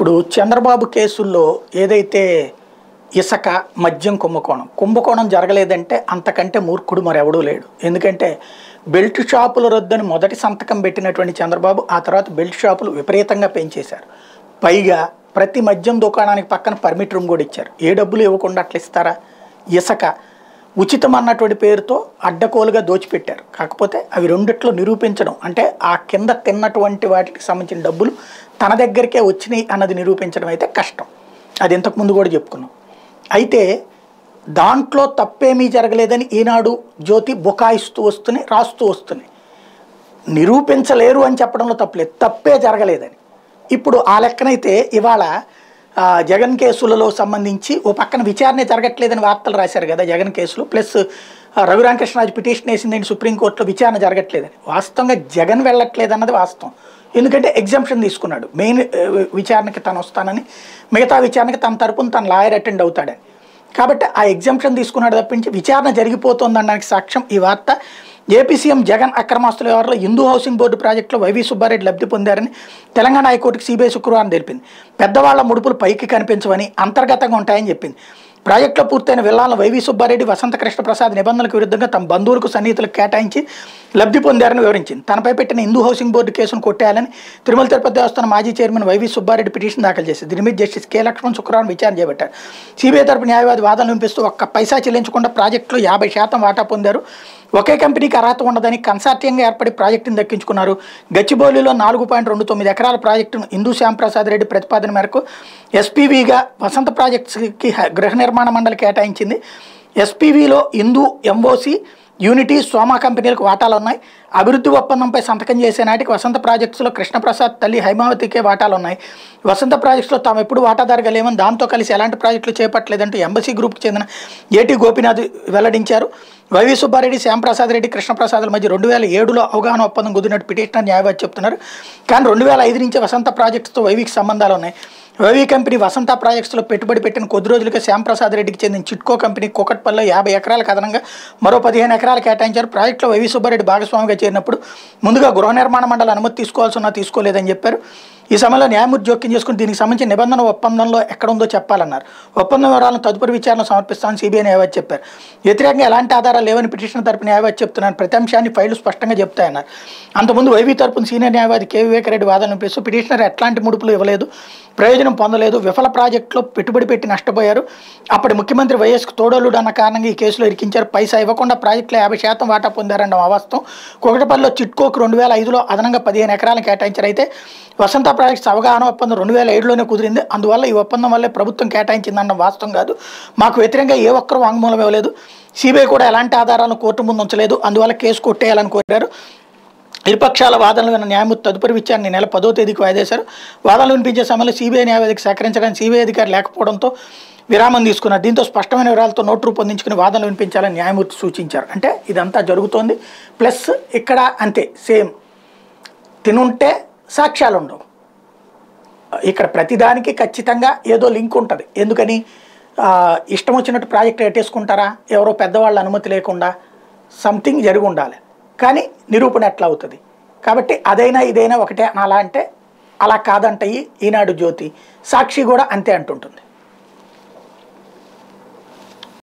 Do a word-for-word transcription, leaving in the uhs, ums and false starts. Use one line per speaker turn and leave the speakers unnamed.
ఇప్పుడు చంద్రబాబు కేసుల్లో ఏదైతే ఇసక మద్యం కుంభకోణం కుంభకోణం జరగలేదంటే అంతకంటే మూర్ఖుడు మరెవడూ లేడు. ఎందుకంటే బెల్ట్ షాపుల రద్దని మొదటి సంతకం పెట్టినటువంటి చంద్రబాబు ఆ తర్వాత బెల్ట్ షాపులు విపరీతంగా పెంచేశారు. పైగా ప్రతి మద్యం దుకాణానికి పక్కన పర్మిట్ రూమ్ కూడా ఇచ్చారు. ఏ డబ్బులు ఇవ్వకుండా అట్లా ఇస్తారా? ఇసక ఉచితం అన్నటువంటి పేరుతో అడ్డకోలుగా దోచిపెట్టారు. కాకపోతే అవి రెండిట్లో నిరూపించడం అంటే ఆ కింద తిన్నటువంటి వాటికి సంబంధించిన డబ్బులు తన దగ్గరికే వచ్చినాయి అన్నది నిరూపించడం అయితే కష్టం. అది ఇంతకుముందు కూడా చెప్పుకున్నాం. అయితే దాంట్లో తప్పేమీ జరగలేదని ఈనాడు జ్యోతి బుకాయిస్తూ వస్తున్నాయి, రాస్తూ వస్తున్నాయి. నిరూపించలేరు అని చెప్పడంలో తప్పలేదు, తప్పే జరగలేదని. ఇప్పుడు ఆ లెక్కనైతే ఇవాళ జగన్ కేసులలో సంబంధించి ఓ పక్కన విచారణ జరగట్లేదని వార్తలు రాశారు కదా జగన్ కేసులు. ప్లస్ రఘురామకృష్ణరాజు పిటిషన్ వేసిందని సుప్రీంకోర్టులో విచారణ జరగట్లేదని. వాస్తవంగా జగన్ వెళ్ళట్లేదు అన్నది వాస్తవం. ఎందుకంటే ఎగ్జామ్షన్ తీసుకున్నాడు. మెయిన్ విచారణకి తను వస్తానని, మిగతా విచారణకి తన తరపున తన లాయర్ అటెండ్ అవుతాడని. కాబట్టి ఆ ఎగ్జామ్షన్ తీసుకున్నాడు తప్పించి విచారణ జరిగిపోతుందనడానికి సాక్ష్యం ఈ వార్త. ఏపీ సీఎం జగన్ అక్రమాస్తుల వ్యవహారంలో హిందూ హౌసింగ్ బోర్డు ప్రాజెక్టులో వైవి సుబ్బారెడ్డి లబ్ధి పొందారని తెలంగాణ హైకోర్టుకు సీబీఐ శుక్రవారం తెలిపింది. పెద్దవాళ్ల ముడుపులు పైకి కనిపించవని, అంతర్గతంగా ఉంటాయని చెప్పింది. ప్రాజెక్టులో పూర్తయిన విల్లాలను వైవి సుబ్బారెడ్డి, వసంత కృష్ణప్రసాద్ నిబంధనలకు విరుద్ధంగా తమ బంధువులకు సన్నిహితులకు కేటాయించి లబ్ధి పొందారని వివరించింది. తనపై పెట్టిన హిందూ హౌసింగ్ బోర్డు కేసును కొట్టేయాలని తిరుమల తిరుపతి దేవస్థానం మాజీ చైర్మన్ వైవి సుబ్బారెడ్డి పిటిషన్ దాఖలు చేసింది. దీని మీద జస్టిస్ కె లక్ష్మణ్ శుక్రవారం విచారణ చేపట్టారు. సీబీఐ తరపు న్యాయవాది వాదనలు వినిపిస్తూ ఒక్క పైసా చెల్లించకుండా ప్రాజెక్టులో యాభై శాతం వాటా పొందారు. ఒకే కంపెనీకి అర్హత ఉండదని కన్సార్టియంగా ఏర్పడి ప్రాజెక్టును దక్కించుకున్నారు. గచ్చిబౌలిలో నాలుగు పాయింట్ రెండు తొమ్మిది ఎకరాల ప్రాజెక్టును హిందూ శ్యాంప్రసాద్ రెడ్డి ప్రతిపాదన మేరకు ఎస్పీవీగా వసంత ప్రాజెక్ట్స్కి గృహ నిర్మాణ మండలి కేటాయించింది. ఎస్పీవీలో హిందూ, ఎంఓసి, యూనిటీ, సోమా కంపెనీలకు వాటాలు ఉన్నాయి. అభివృద్ధి ఒప్పందంపై సంతకం చేసే నాటికి వసంత ప్రాజెక్ట్స్లో కృష్ణప్రసాద్ తల్లి హైమావతికే వాటాలు ఉన్నాయి. వసంత ప్రాజెక్ట్స్లో తాము ఎప్పుడు వాటాదారుగా లేమని, దాంతో కలిసి ఎలాంటి ప్రాజెక్టులు చేపట్టలేదంటూ ఎంబసీ గ్రూప్కి చెందిన ఏటీ గోపీనాథ్ వెల్లడించారు. వైవి సుబ్బారెడ్డి, శ్యాంప్రసాద్ రెడ్డి, కృష్ణప్రసాద్ల మధ్య రెండు వేల ఏడులో అవగాహన ఒప్పందం కుదిరినట్టు పిటిషనర్ న్యాయవాది చెప్తున్నారు. కానీ రెండు వేల ఐదు నుంచి వసంత ప్రాజెక్ట్స్తో వైవికి సంబంధాలు ఉన్నాయి. వైవి కంపెనీ వసంత ప్రాజెక్ట్స్లో పెట్టుబడి పెట్టిన కొద్ది రోజులుగా శ్యాంప్రసాద్ రెడ్డికి చెందిన చిట్కో కంపెనీ కూకట్పల్లిలో యాభై ఎకరాలకు అదనంగా మరో పదిహేను ఎకరాలు కేటాయించారు. ప్రాజెక్టులో వైవి సుబ్బారెడ్డి భాగస్వామిగా చేరినప్పుడు ముందుగా గృహ నిర్మాణ మండలి అనుమతి తీసుకోవాల్సి ఉన్నా తీసుకోలేదని చెప్పారు. ఈ సమయంలో న్యాయమూర్తి జోక్యం చేసుకుని దీనికి సంబంధించిన నిబంధన ఒప్పందంలో ఎక్కడ ఉందో చెప్పాలన్నారు. ఒప్పందం వివరాలను తదుపరి విచారణ సమర్పిస్తామని సీబీఐ న్యాయవాది చెప్పారు. వ్యతిరేకంగా ఎలాంటి ఆధారాలు లేవని పిటిషన్ తరపు న్యాయవాది చెప్తున్నారు. ప్రతి అంశాన్ని ఫైళ్లు స్పష్టంగా చెప్తాయన్నారు. అంతకుముందు వైవి తరపున సీనియర్ న్యాయవాది కె వివేకరెడ్డి వాదనలు వినిపిస్తూ పిటిషనర్ ఎట్లాంటి ముడుపులు ఇవ్వలేదు, ప్రయోజనం పొందలేదు, విఫల ప్రాజెక్టులో పెట్టుబడి పెట్టి నష్టపోయారు. అప్పటి ముఖ్యమంత్రి వైఎస్కు తోడోలుడు అన్న కారణంగా ఈ కేసులో ఇరికించారు. పైసా ఇవ్వకుండా ప్రాజెక్టులో యాభై శాతం వాటా పొందారన్న అవాస్తవం. కూకటపల్లిలో చిట్కోకు రెండు వేల ఐదులో అదనంగా పదిహేను ఎకరాలను కేటాయించారు. అయితే వసంత ప్రాజెక్ట్స్ అవగాహన ఒప్పందం రెండు వేల ఏడులోనే కుదిరింది. అందువల్ల ఈ ఒప్పందం వల్లే ప్రభుత్వం కేటాయించిందన్న వాస్తవం కాదు. మాకు వ్యతిరేకంగా ఏ ఒక్కరూ వాంగ్మూలం ఇవ్వలేదు. సీబీఐ కూడా ఎలాంటి ఆధారాలను కోర్టు ముందు ఉంచలేదు. అందువల్ల కేసు కొట్టేయాలని కోరారు. ఇరుపక్షాల వాదనలు విన్న న్యాయమూర్తి తదుపరి విచారణ నెల పదో తేదీకి వాయిదేశారు. వాదనలు వినిపించే సమయంలో సీబీఐ న్యాయవాదికి సహకరించడానికి సీబీఐ అధికారి లేకపోవడంతో విరామం తీసుకున్నారు. దీంతో స్పష్టమైన వివరాలతో నోటు రూపొందించుకుని వాదనలు వినిపించాలని న్యాయమూర్తి సూచించారు. అంటే ఇదంతా జరుగుతోంది. ప్లస్ ఇక్కడ అంతే సేమ్ తినుంటే సాక్ష్యాలు ఉండవు. ఇక్కడ ప్రతిదానికి ఖచ్చితంగా ఏదో లింక్ ఉంటుంది. ఎందుకని ఇష్టం వచ్చినట్టు ప్రాజెక్ట్ ఎట్టేసుకుంటారా? ఎవరో పెద్దవాళ్ళ అనుమతి లేకుండా సంథింగ్ జరిగి ఉండాలి. కానీ నిరూపణ ఎట్లా అవుతుంది? కాబట్టి అదైనా ఇదైనా ఒకటే అలా అంటే అలా కాదంటాయి ఈనాడు జ్యోతి. సాక్షి కూడా అంతే అంటుంటుంది.